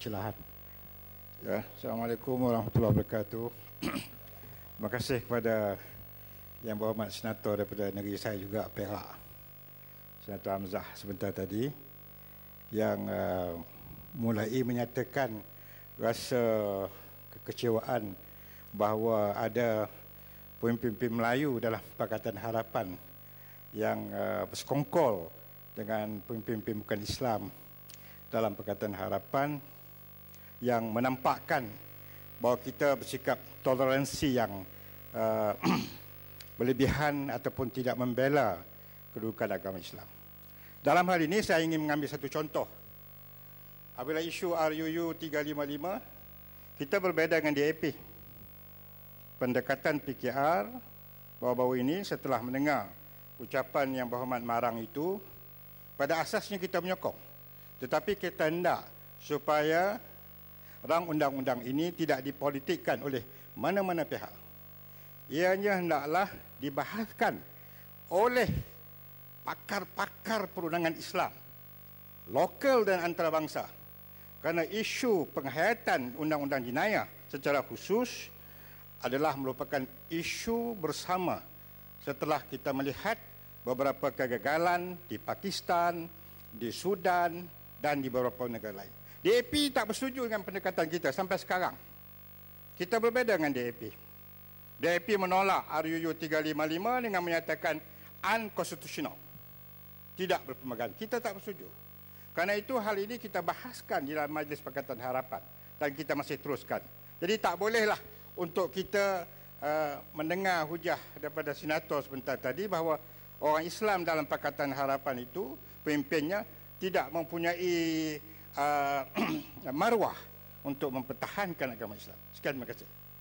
kecelahan. Ya, Assalamualaikum warahmatullahi wabarakatuh. Terima kasih kepada Yang Berhormat Senator daripada negeri saya juga, Perak, Senator Hamzah sebentar tadi, yang mulai menyatakan rasa kekecewaan bahawa ada pemimpin Melayu dalam Pakatan Harapan yang bersekongkol dengan pemimpin bukan Islam dalam Pakatan Harapan, yang menampakkan bahawa kita bersikap toleransi yang berlebihan ataupun tidak membela kedudukan agama Islam. Dalam hal ini saya ingin mengambil satu contoh. Apabila isu RUU 355, kita berbeza dengan DAP. Pendekatan PKR baru-baru ini setelah mendengar ucapan Yang Berhormat Marang itu, pada asasnya kita menyokong. Tetapi kita hendak supaya rang undang-undang ini tidak dipolitikkan oleh mana-mana pihak. Ianya hendaklah dibahaskan oleh pakar-pakar perundangan Islam, lokal dan antarabangsa. Kerana isu penghayatan undang-undang jenayah secara khusus adalah merupakan isu bersama setelah kita melihat beberapa kegagalan di Pakistan, di Sudan dan di beberapa negara lain. DAP tak bersetuju dengan pendekatan kita sampai sekarang. Kita berbeza dengan DAP. DAP menolak RUU 355 dengan menyatakan unconstitutional, tidak berpemegang. Kita tak bersetuju. Kerana itu hal ini kita bahaskan di dalam Majlis Pakatan Harapan dan kita masih teruskan. Jadi tak bolehlah untuk kita mendengar hujah daripada senator sebentar tadi bahawa orang Islam dalam Pakatan Harapan itu, pemimpinnya tidak mempunyai marwah untuk mempertahankan agama Islam. Sekian, terima kasih.